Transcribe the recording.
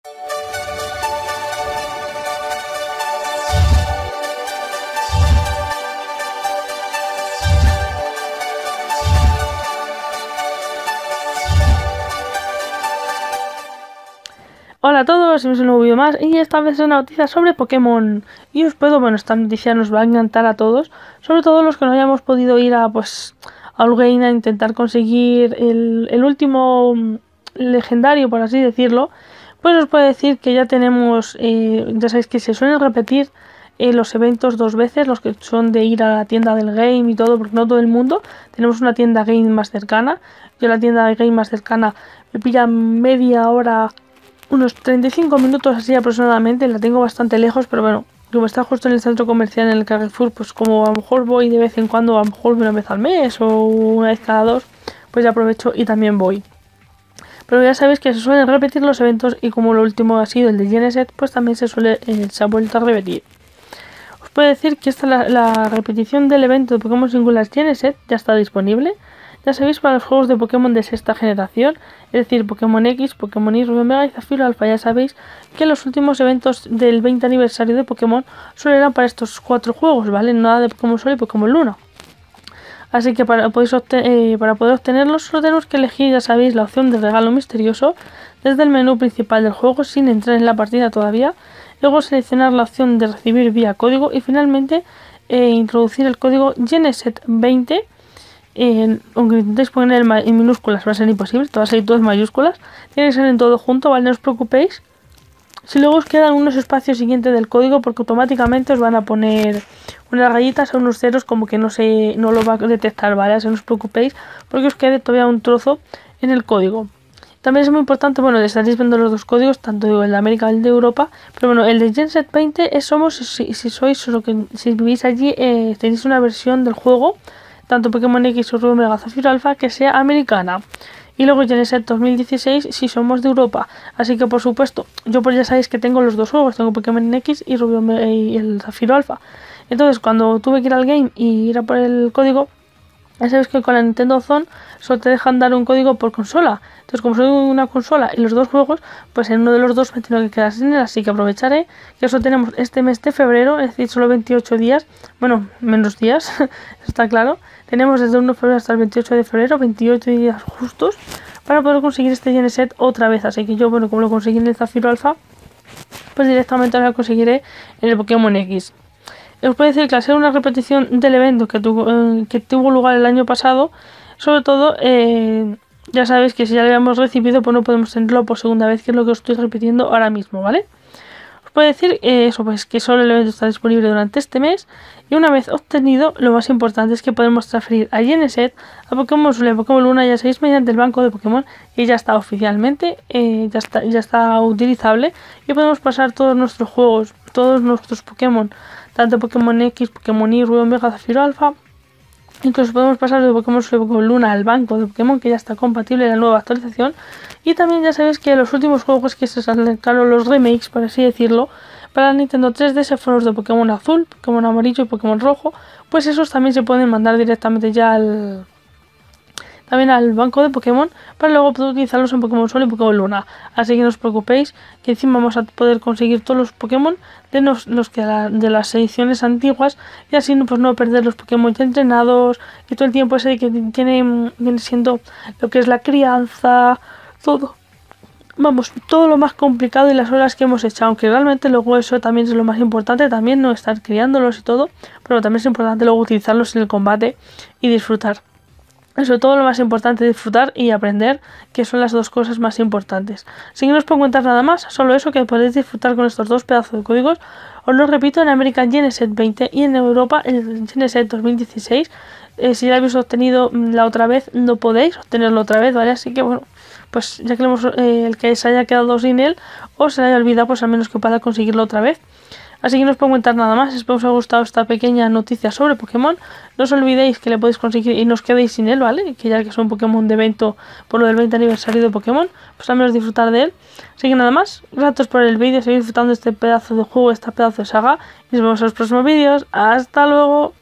Hola a todos, bienvenidos a un nuevo vídeo más y esta vez es una noticia sobre Pokémon. Y os puedo, bueno, esta noticia nos va a encantar a todos, sobre todo los que no hayamos podido ir a Allgame a intentar conseguir el último legendario, por así decirlo. Pues os puedo decir que ya tenemos, ya sabéis que se suelen repetir los eventos dos veces, los que son de ir a la tienda del game y todo, porque no todo el mundo. Tenemos una tienda game más cercana. Yo la tienda de game más cercana me pilla media hora, unos 35 minutos así aproximadamente, la tengo bastante lejos, pero bueno, como está justo en el centro comercial en el Carrefour, pues como a lo mejor voy de vez en cuando, a lo mejor una vez al mes o una vez cada dos, pues ya aprovecho y también voy. Pero ya sabéis que se suelen repetir los eventos y como lo último ha sido el de Geneset, pues también se ha vuelto a repetir. Os puedo decir que la repetición del evento de Pokémon Singular Geneset ya está disponible. Ya sabéis, para los juegos de Pokémon de sexta generación, es decir, Pokémon X, Pokémon Y, Rubio Mega y Zafiro Alpha, ya sabéis que los últimos eventos del 20 aniversario de Pokémon solo eran para estos 4 juegos, ¿vale? Nada de Pokémon Sol y Pokémon Luna. Así que para poder obtenerlos solo tenemos que elegir, ya sabéis, la opción de regalo misterioso desde el menú principal del juego sin entrar en la partida todavía. Luego seleccionar la opción de recibir vía código y finalmente introducir el código Geneset20. Aunque intentéis poner en minúsculas va a ser imposible, todo va a ser todo en mayúsculas. Tiene que ser en todo junto, ¿vale? No os preocupéis. Si luego os quedan unos espacios siguientes del código, porque automáticamente os van a poner unas rayitas o unos ceros como que no lo va a detectar, ¿vale? Así no os preocupéis, porque os quede todavía un trozo en el código. También es muy importante, bueno, estaréis viendo los dos códigos, tanto el de América como el de Europa, pero bueno, el de Geneset 20 es si vivís allí, tenéis una versión del juego, tanto Pokémon X o Rubio Mega Zafiro Alpha, que sea americana. Y luego Geneset 2016 si somos de Europa. Así que por supuesto, yo pues ya sabéis que tengo los dos juegos, tengo Pokémon X y Rubio Mega y el Zafiro Alpha. Entonces cuando tuve que ir al game y ir a por el código, ya sabéis que con la Nintendo Zone solo te dejan dar un código por consola. Entonces como soy una consola y los dos juegos, pues en uno de los dos me tengo que quedar sin él. Así que aprovecharé que eso tenemos este mes de febrero, es decir, solo 28 días. Bueno, menos días, está claro. Tenemos desde el 1 de febrero hasta el 28 de febrero, 28 días justos, para poder conseguir este Geneset otra vez. Así que yo, bueno, como lo conseguí en el Zafiro Alpha, pues directamente ahora lo conseguiré en el Pokémon X. Os puedo decir que al ser una repetición del evento que tuvo lugar el año pasado, sobre todo, ya sabéis que si ya lo habíamos recibido, pues no podemos tenerlo por segunda vez, que es lo que os estoy repitiendo ahora mismo, ¿vale? Os puedo decir eso, pues que solo el evento está disponible durante este mes, y una vez obtenido, lo más importante es que podemos transferir a Geneset, a Pokémon Sol y a Pokémon Luna, ya sabéis, mediante el banco de Pokémon, que ya está oficialmente, ya está utilizable, y podemos pasar todos nuestros juegos, todos nuestros Pokémon, tanto Pokémon X, Pokémon Y, Rubio Mega, Zafiro Alpha. Incluso podemos pasar de Pokémon Sol y Pokémon Luna al banco de Pokémon, que ya está compatible en la nueva actualización. Y también ya sabéis que los últimos juegos que se sacaron, los remakes, por así decirlo, para la Nintendo 3DS fueron los de Pokémon Azul, Pokémon Amarillo y Pokémon Rojo. Pues esos también se pueden mandar directamente ya al banco de Pokémon para luego poder utilizarlos en Pokémon Sol y Pokémon Luna. Así que no os preocupéis, que encima vamos a poder conseguir todos los Pokémon de las ediciones antiguas y así pues no perder los Pokémon ya entrenados y todo el tiempo ese que viene siendo lo que es la crianza, todo. Vamos, todo lo más complicado y las horas que hemos echado, aunque realmente luego eso también es lo más importante, también no estar criándolos y todo, pero también es importante luego utilizarlos en el combate y disfrutar. Sobre todo lo más importante, disfrutar y aprender, que son las dos cosas más importantes. Si no os puedo contar nada más, solo eso, que podéis disfrutar con estos dos pedazos de códigos. Os lo repito, en American Geneset 20 y en Europa el Geneset 2016. Si ya lo habéis obtenido la otra vez, no podéis obtenerlo otra vez, ¿vale? Así que bueno, pues ya que el que se haya quedado sin él o se le haya olvidado, pues al menos que pueda conseguirlo otra vez. Así que no os puedo comentar nada más, espero que os haya gustado esta pequeña noticia sobre Pokémon. No os olvidéis que le podéis conseguir y no os quedéis sin él, ¿vale? Que ya que es un Pokémon de evento por lo del 20 aniversario de Pokémon, pues al menos disfrutar de él. Así que nada más, gracias por el vídeo, seguid disfrutando de este pedazo de juego, este pedazo de saga. Y nos vemos en los próximos vídeos. ¡Hasta luego!